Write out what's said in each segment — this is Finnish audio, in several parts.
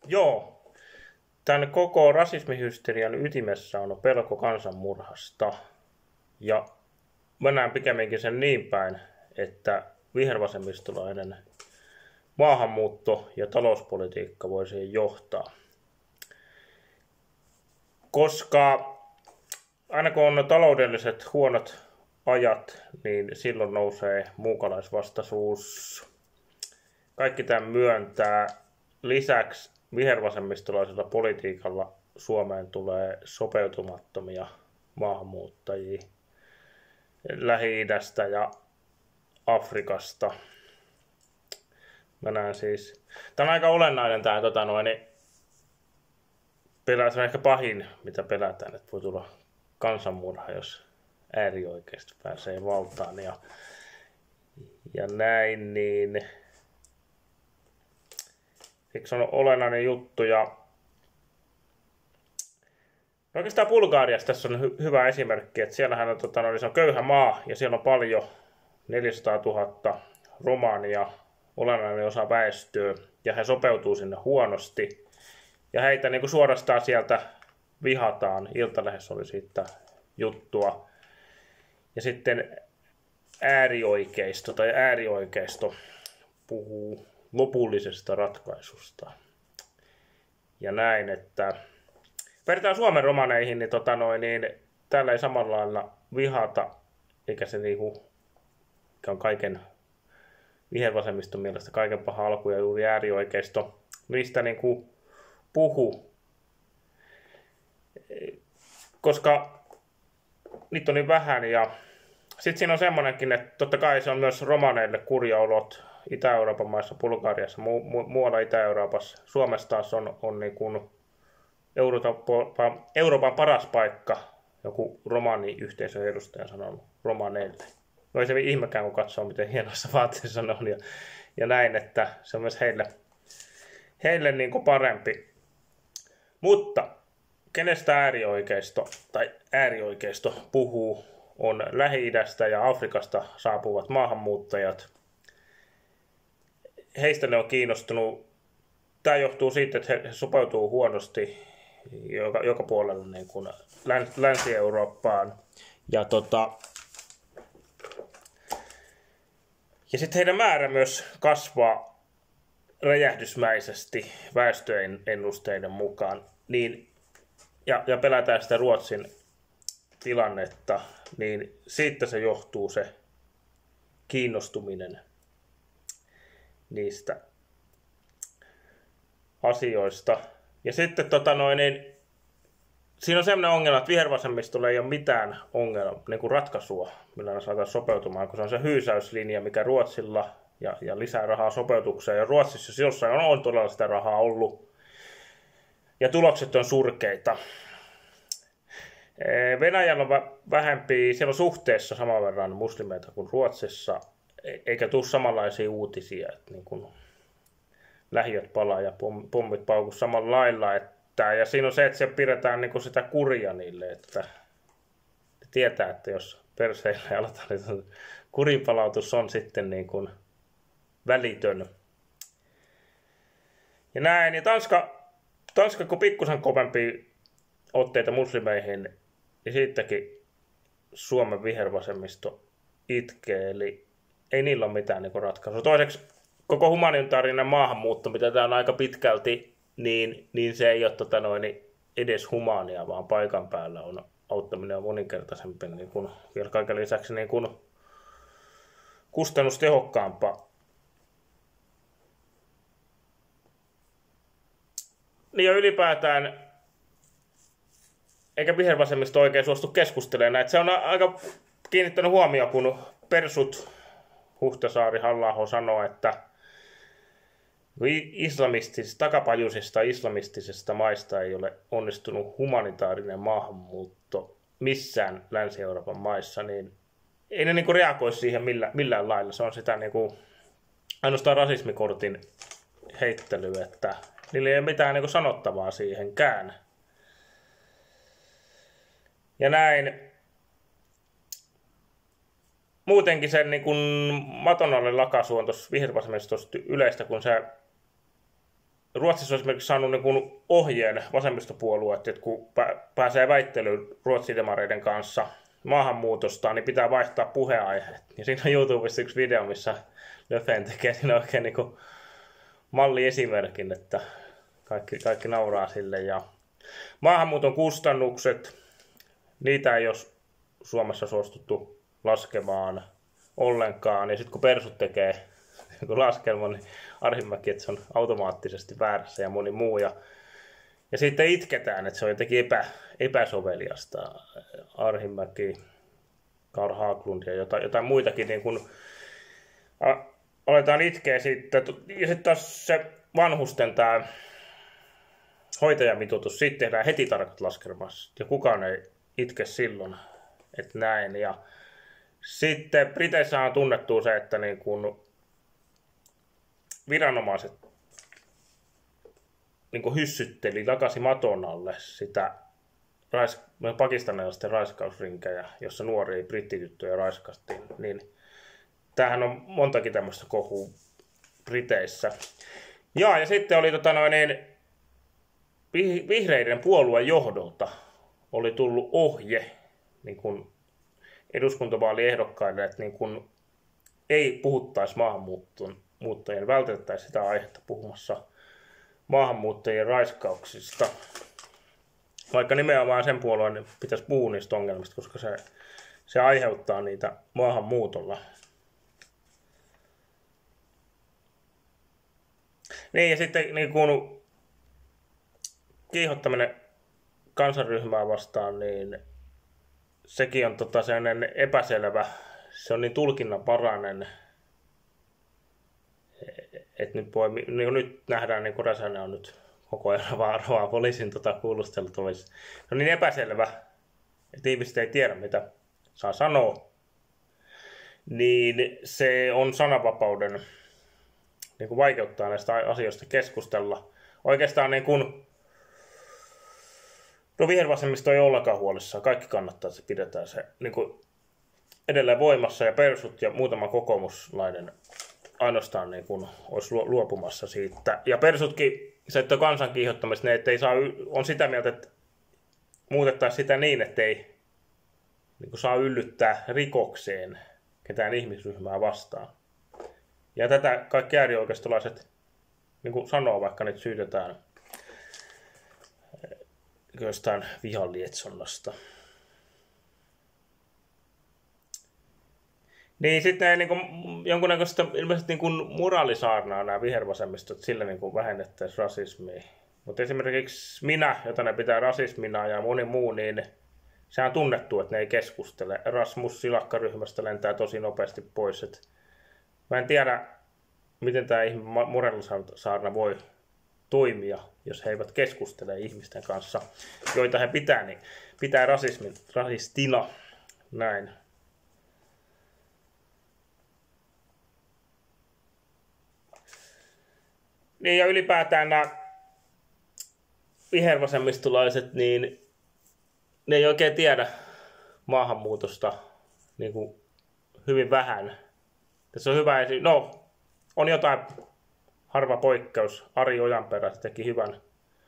Joo, tämän koko rasismihysterian ytimessä on pelko kansanmurhasta. Ja mä näen pikemminkin sen niin päin, että vihervasemmistolainen maahanmuutto ja talouspolitiikka voi siihen johtaa. Koska aina kun on taloudelliset huonot ajat, niin silloin nousee muukalaisvastaisuus. Kaikki tämän myöntää. Lisäksi vihervasemmistolaisella politiikalla Suomeen tulee sopeutumattomia maahanmuuttajia Lähi-idästä ja Afrikasta. Mä näen siis. Tämä on aika olennainen tämä se on ehkä pahin, mitä pelätään, että voi tulla kansanmurha, jos äärioikeisto pääsee valtaan ja näin, niin siksi on olennainen juttu. Ja oikeastaan Bulgariassa tässä on hyvä esimerkki, että siellähän on, se on köyhä maa ja siellä on paljon 400 000 romaania, olennainen osa väestöä, ja he sopeutuu sinne huonosti. Ja heitä niin kuin suorastaan sieltä vihataan. Iltalehdessä oli siitä juttua. Ja sitten äärioikeisto puhuu lopullisesta ratkaisusta. Ja näin, että vertaan Suomen romaneihin, niin täällä ei samalla lailla vihata, eikä se on kaiken vihervasemmiston mielestä kaiken paha alku ja juuri äärioikeisto niistä puhu, koska niitä on niin vähän. Ja sitten siinä on semmoinenkin, että totta kai se on myös romaneille kurja olot Itä-Euroopan maissa, Bulgariassa, muualla Itä-Euroopassa. Suomessa taas on niin kuin Euroopan paras paikka, joku romaniyhteisön edustaja sanonut romaneille. No ei se ihmekään, kun katsoo, miten hienossa vaatteessa on ja näin, että se on myös heille niin kuin parempi. Mutta kenestä äärioikeisto puhuu, on Lähi-idästä ja Afrikasta saapuvat maahanmuuttajat. Heistä ne on kiinnostunut. Tämä johtuu siitä, että he sopeutuu huonosti joka puolella niin kuin Länsi-Eurooppaan. Ja sitten heidän määrä myös kasvaa räjähdysmäisesti väestöennusteiden mukaan. Ja pelätään sitä Ruotsin tilannetta, niin siitä se johtuu se kiinnostuminen niistä asioista. Ja sitten siinä on sellainen ongelma, että vihervasemmistolla ei ole mitään niin kuin ratkaisua, millä ne saadaan sopeutumaan, kun se on se hyysäyslinja, mikä Ruotsilla ja lisää rahaa sopeutukseen. Ja Ruotsissa jos jossain on todella sitä rahaa ollut. Ja tulokset on surkeita. Venäjällä on vähempi, siellä on suhteessa saman verran muslimeita kuin Ruotsissa, eikä tule samanlaisia uutisia, että niin kuin lähiöt palaa ja pommit paukuu samalla lailla. Ja siinä on se, että siellä pidetään niin kuin sitä kuria niille, että tietää, että jos perseille aletaan, niin kurinpalautus on sitten niin kuin välitön. Ja näin, niin Tanska kun pikkusen kovempi otteita muslimeihin, niin siitäkin Suomen vihervasemmisto itkee, eli ei niillä ole mitään niin ratkaisua. Toiseksi koko humanitaarinen maahanmuutto, mitä tämä on aika pitkälti, niin se ei ole edes humaania, vaan paikan päällä on auttaminen on moninkertaisempi, niin kuin, vielä kaiken lisäksi niin kuin kustannustehokkaampaa. Niin ja ylipäätään, eikä vihervasemmisto oikein suostu keskustelemaan näitä. Se on aika kiinnittänyt huomioon, kun persut Huhtasaari Halla-aho sanoo, että takapajuisista islamistisesta maista ei ole onnistunut humanitaarinen maahanmuutto missään Länsi-Euroopan maissa, niin ei ne niinku reagoi siihen millään lailla. Se on sitä niinku ainoastaan rasismikortin heittely, että niillä ei ole mitään niinku sanottavaa siihenkään. Ja näin. Muutenkin sen niin kun maton alle lakaisu on tuossa vihervasemmistossa yleistä, kun se Ruotsissa on esimerkiksi saanut niin kuin ohjeen vasemmistopuolueet, että kun pääsee väittelyyn Ruotsin demareiden kanssa maahanmuutosta, niin pitää vaihtaa puheenaiheet. Ja siinä on YouTubessa yksi video, missä Löfven tekee siinä oikein niin kuin malliesimerkin, että kaikki nauraa sille. Ja maahanmuuton kustannukset, niitä ei ole Suomessa suostuttu laskemaan ollenkaan. Ja sitten kun persut tekee laskelman, niin Arhinmäki, että se on automaattisesti väärässä ja moni muu. Ja sitten itketään, että se on jotenkin epäsoveliasta. Arhinmäki, Carl Haglund ja jotain muitakin. Niin kun aletaan itkeä sitten. Ja sitten taas se vanhusten tämä hoitajamitoitus, siitä tehdään heti tarkat laskelmat. Ja kukaan ei itke silloin, että näin. Ja sitten Briteissä on tunnettu se, että niin kun viranomaiset niin hyssytteli takaisin maton alle sitä pakistanilaisten raiskausrinkejä, jossa nuoria brittityttöjä raiskastiin. Niin tämähän on montakin tämmöistä kohua Briteissä. Ja sitten oli vihreiden puolueen johdolta oli tullut ohje niin kuin eduskuntavaaliehdokkaille, että niin kuin ei puhuttaisi maahanmuuttajien, vältettäisiin sitä aihetta puhumassa maahanmuuttajien raiskauksista. Vaikka nimenomaan sen puolueen pitäisi puhua niistä ongelmista, koska se aiheuttaa niitä maahanmuutolla. Niin, ja sitten niin kun kiihottaminen kansanryhmää vastaan, niin sekin on sellainen epäselvä. Se on niin tulkinnanvarainen, että nyt nähdään, niin kuin Räsänen on nyt koko ajan varoaa poliisin kuulusteltavissa. Se on niin epäselvä, että ihmiset ei tiedä, mitä saa sanoa. Niin se on sananvapauden niin kuin vaikeuttaa näistä asioista keskustella. Oikeastaan niin kuin, vihervasemmisto ei ole ollenkaan huolissaan. Kaikki kannattaa, että se pidetään se niin kuin edelleen voimassa ja persut ja muutama kokoomuslainen ainoastaan niin kuin olisi luopumassa siitä. Ja persutkin, se että on kansan kiihottamista, ne ei saa, on sitä mieltä, että muutettaisiin sitä niin, että ei niin kuin saa yllyttää rikokseen ketään ihmisryhmää vastaan. Ja tätä kaikki äärioikeistolaiset niin kuin sanoo, vaikka nyt syytetään jostain vihan lietsonnasta. Niin sitten niin jonkunnäköistä ilmeisesti niin moraalisaarnaa nämä vihervasemmistot, sillä niin vähennettäisiin rasismia. Mutta esimerkiksi minä, jota ne pitää rasismina ja moni muu, niin se on tunnettu, että ne ei keskustele. Rasmus Silakka-ryhmästä lentää tosi nopeasti pois. Mä en tiedä, miten tämä moraalisaarna voi toimia, jos he eivät keskustele ihmisten kanssa, joita he pitää rasistina. Näin. Niin ja ylipäätään nämä vihervasemmistolaiset, niin ne ei oikein tiedä maahanmuutosta niin kuin hyvin vähän. Tässä on hyvä on jotain harva poikkeus. Ari Ojanperä teki hyvän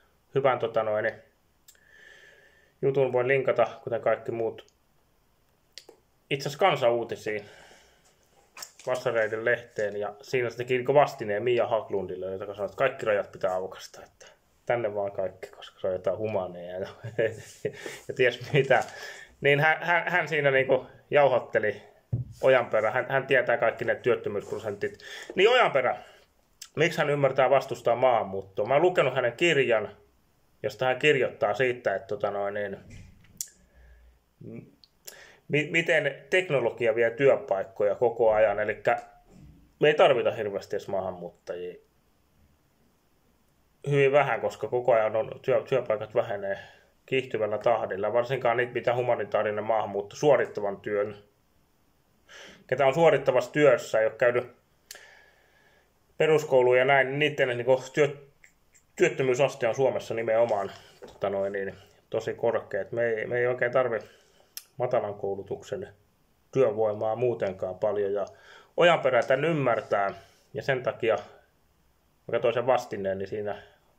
jutun, voin linkata, kuten kaikki muut. Itse asiassa Kansan-uutisiin, Vassareiden lehteen, ja siinä se teki vastineen Mia Haglundille, joka sanoi, että kaikki rajat pitää aukaista, että tänne vaan kaikki, koska se on jotain humaneja ja ties mitä. Niin hän siinä niinku jauhotteli Ojanperä, hän tietää kaikki ne työttömyysprosentit. Niin Ojanperä, miksi hän ymmärtää vastustaa maahanmuuttoa? Mä oon lukenut hänen kirjan, josta hän kirjoittaa siitä, että miten teknologia vie työpaikkoja koko ajan. Eli me ei tarvita hirveästi edes maahanmuuttajia. Hyvin vähän, koska koko ajan työpaikat vähenee kiihtyvällä tahdilla. Varsinkaan niitä, mitä humanitaarinen maahanmuutto suorittavan työn. Ketä on suorittavassa työssä, ei ole käynyt peruskouluun ja näin, niin niiden niin työttömyysaste on Suomessa nimenomaan tosi korkea. Me ei oikein tarvitse matalan koulutuksen työvoimaa muutenkaan paljon. Ja Ojanperä tämän ymmärtää, ja sen takia, mä katsoin sen vastineen, niin siinä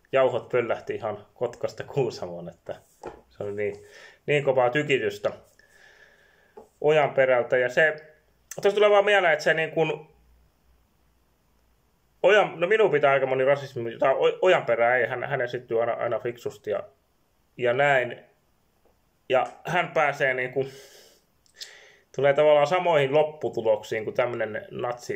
jauhot pöllähti ihan Kotkasta Kuusamoon, että se oli niin kovaa tykitystä Ojanperältä. Ja se, tuossa tulee vaan mieleen, että se niin kuin, no minun pitää aika moni rasismi, tai Ojanperä ei, hän esittyy aina fiksusti ja näin. Ja hän pääsee niin kuin, tulee tavallaan samoihin lopputuloksiin kuin tämmöinen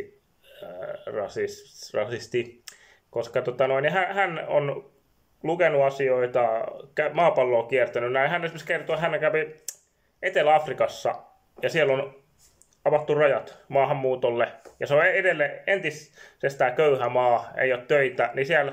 natsirasisti, koska hän on lukenut asioita, maapalloa kiertänyt näin. Hän esimerkiksi kertoo, että hän kävi Etelä-Afrikassa ja siellä on avattu rajat maahanmuutolle. Ja se on edelleen entisestään köyhä maa, ei ole töitä, niin siellä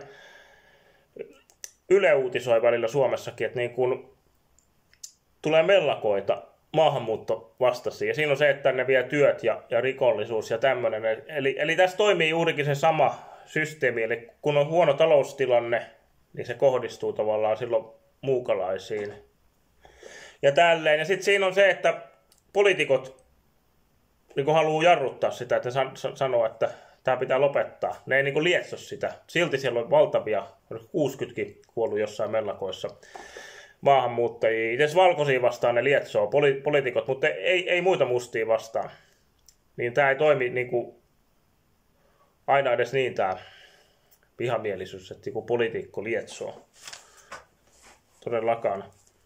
Yle uutisoi välillä Suomessakin, että niin kun tulee mellakoita maahanmuuttovastaisia. Ja siinä on se, että ne vie työt ja rikollisuus ja tämmöinen. Eli tässä toimii juurikin se sama systeemi. Eli kun on huono taloustilanne, niin se kohdistuu tavallaan silloin muukalaisiin. Ja tälleen. Ja sitten siinä on se, että poliitikot niin haluaa jarruttaa sitä, että sanoo, että tämä pitää lopettaa. Ne ei niin lietso sitä. Silti siellä on valtavia, 60kin kuollut jossain mellakoissa maahanmuuttajia. Itse valkoisia vastaan ne lietsoo poliitikot, mutta ei muita mustia vastaan. Niin tämä ei toimi niin kuin aina edes niin tämä vihamielisyys, että joku poliitikko lietsoo. Todellakaan.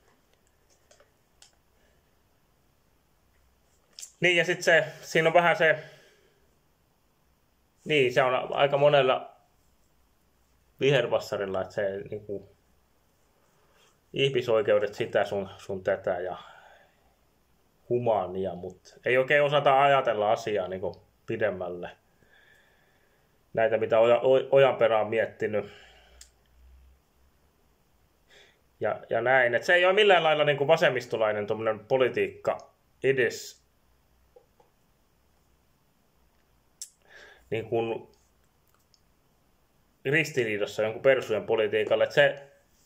Niin ja sitten siinä on vähän se, niin se on aika monella vihervassarilla, että se niinku ihmisoikeudet sitä sun tätä ja humania, mutta ei oikein osata ajatella asiaa niinku pidemmälle. Näitä mitä Ojanperä on miettinyt. Ja näin, että se ei ole millään lailla niinku vasemmistolainen tuommoinen politiikka edes niin kuin ristiriidassa jonkun persujen politiikalle, että se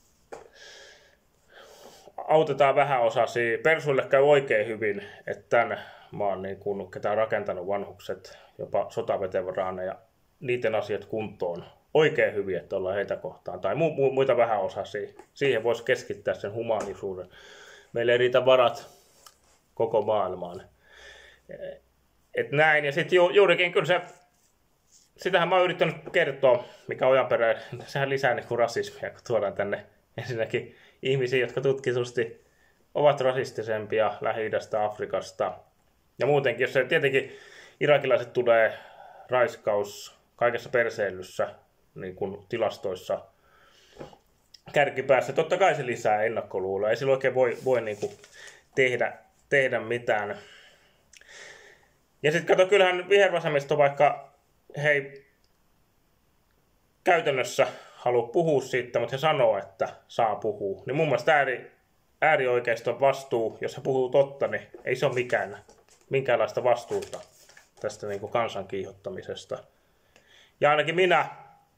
autetaan vähäosaisia. Persuille käy oikein hyvin, että tämän maan, niin kuin, ketä on rakentanut vanhukset, jopa sotaveteraaneja, niiden asiat kuntoon oikein hyvin, että ollaan heitä kohtaan. Tai muita vähäosaisia. Siihen voisi keskittää sen humaanisuuden. Meillä ei riitä varat koko maailmaan. Et näin, ja sitten juurikin kyllä se, sitähän mä oon yrittänyt kertoa, mikä Ojanperä, sehän lisää niin kuin rasismia, kun tuodaan tänne ensinnäkin ihmisiä, jotka tutkitusti ovat rasistisempia Lähi-idästä, Afrikasta. Ja muutenkin, jos se tietenkin irakilaiset tulee raiskaus kaikessa perseilyssä, niin kuin tilastoissa kärkipäässä, totta kai se lisää ennakkoluuloa. Ei sillä oikein voi niin kuin tehdä mitään. Ja sitten kato, kyllähän vihervasemmisto, vaikka he ei käytännössä halua puhua siitä, mutta he sanoo, että saa puhua. Niin mun mielestä äärioikeiston vastuu, jos he puhuu totta, niin ei se ole minkäänlaista vastuuta tästä niin kuin kansan kiihottamisesta. Ja ainakin minä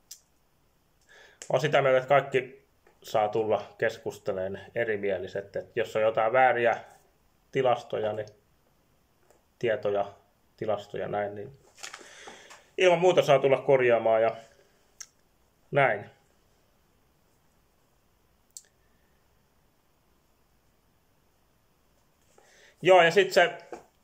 olen sitä mieltä, että kaikki saa tulla keskustelemaan erimieliset. Että jos on jotain vääriä tilastoja, niin tietoja, tilastoja näin, niin ilman muuta saa tulla korjaamaan ja näin. Joo, ja sitten se,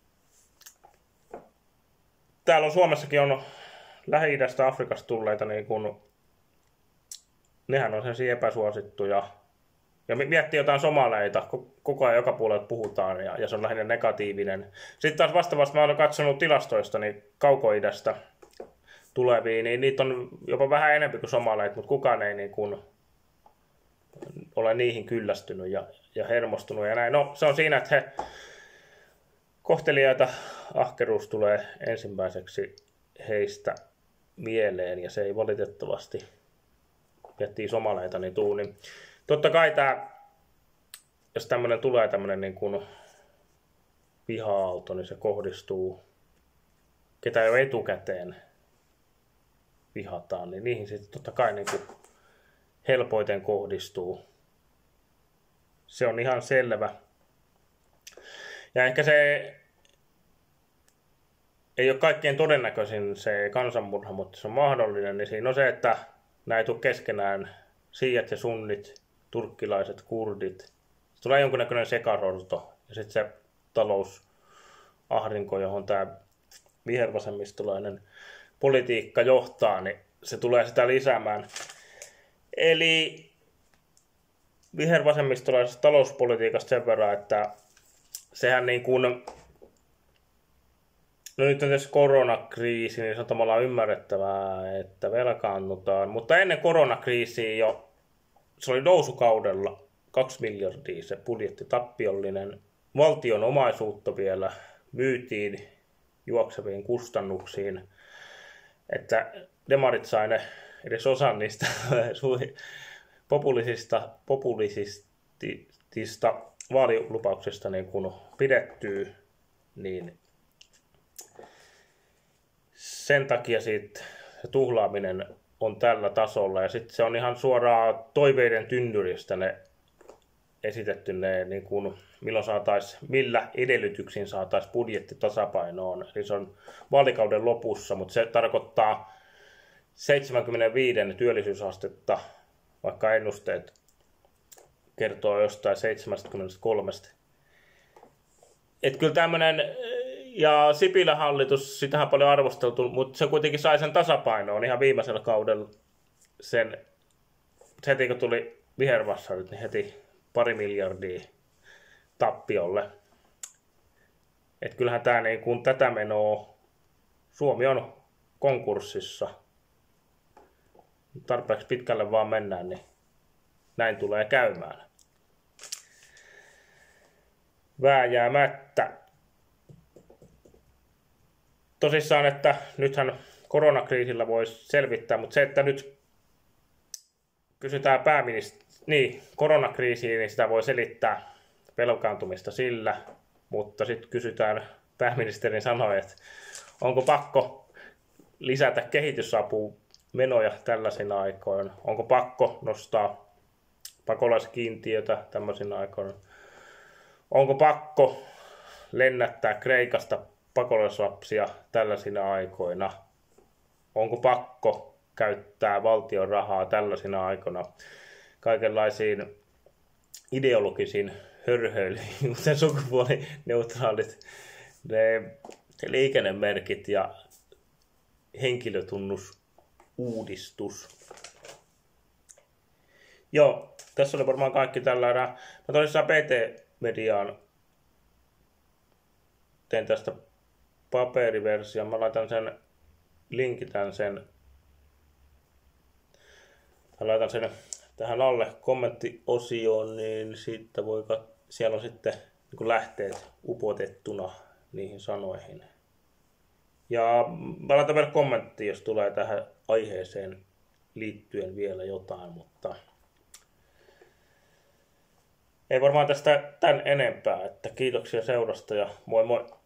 täällä on Suomessakin on Lähi-idästä, Afrikasta tulleita, niin kun, nehän on sellaisia epäsuosittuja. Ja miettii jotain somaleita, koko ajan joka puolella puhutaan ja se on lähinnä negatiivinen. Sitten taas vastaavasti mä olen katsonut tilastoista niin Kauko-idästä tulevia, niin niitä on jopa vähän enemmän kuin somaleita, mutta kukaan ei niin kuin ole niihin kyllästynyt ja hermostunut ja näin. No se on siinä, että he kohteliaita, ahkeruus tulee ensimmäiseksi heistä mieleen ja se ei valitettavasti miettii somaleita niin tuu. Niin totta kai tämä, jos tämmöinen tulee tämmöinen niin kuin viha-aalto, niin se kohdistuu, ketä jo etukäteen vihataan, niin niihin sitten totta kai niin kuin helpoiten kohdistuu. Se on ihan selvä. Ja ehkä se ei ole kaikkein todennäköisin se kansanmurha, mutta se on mahdollinen, niin siinä on se, että nämä ei tule keskenään siiat ja sunnit, turkkilaiset, kurdit. Se tulee jonkunnäköinen sekasorto ja sitten se talousahdinko, johon tämä vihervasemmistolainen politiikka johtaa, niin se tulee sitä lisäämään. Eli vihervasemmistolaisesta talouspolitiikasta sen verran, että sehän niin kuin, no nyt on tässä koronakriisi, niin se on tavallaan ymmärrettävää, että velkaannutaan. Mutta ennen koronakriisiä jo, se oli nousukaudella 2 miljardia se budjetti tappiollinen. Valtion omaisuutta vielä myytiin juokseviin kustannuksiin, että demarit sai ne edes osan niistä populisista vaalilupauksista niin kun pidettyy, niin sen takia siitä se tuhlaaminen on tällä tasolla. Ja sitten se on ihan suoraan toiveiden tyndyristä ne esitetty ne, niin kun, millä edellytyksiin saataisiin budjetti tasapainoon. Eli se on vaalikauden lopussa, mutta se tarkoittaa 75 työllisyysastetta, vaikka ennusteet kertoo jostain 73. Että kyllä tämmöinen, ja Sipilän hallitus, sitähän paljon arvosteltu, mutta se kuitenkin sai sen tasapainoon ihan viimeisellä kaudella. Sen heti kun tuli vihervassarit, niin heti 2 miljardia tappiolle. Että kyllähän tämä niin kun tätä menoa, Suomi on konkurssissa. Tarpeeksi pitkälle vaan mennään, niin näin tulee käymään. Vääjäämättä. Tosissaan, että nythän koronakriisillä voisi selvittää, mutta se, että nyt kysytään koronakriisiin, niin sitä voi selittää velkaantumista sillä, mutta sitten kysytään, pääministerin sanoi, että onko pakko lisätä kehitysapumenoja tällaisina aikoina, onko pakko nostaa pakolaiskiintiötä tämmöisinä aikoina, onko pakko lennättää Kreikasta pakolaislapsia tällaisina aikoina, onko pakko käyttää valtion rahaa tällaisina aikoina kaikenlaisiin ideologisiin hörhöilyihin, kuten sukupuolineutraalit ne liikennemerkit ja henkilötunnusuudistus. Joo, tässä oli varmaan kaikki tällä erää. Mä tosissaan PT-mediaan teen tästä paperiversion. Mä laitan sen, linkitän sen. Mä laitan sen tähän alle kommenttiosioon, niin siitä siellä on sitten niin lähteet upotettuna niihin sanoihin. Ja mä laitan vielä kommentti, jos tulee tähän aiheeseen liittyen vielä jotain, mutta ei varmaan tästä tän enempää. Että kiitoksia seurasta ja moi moi!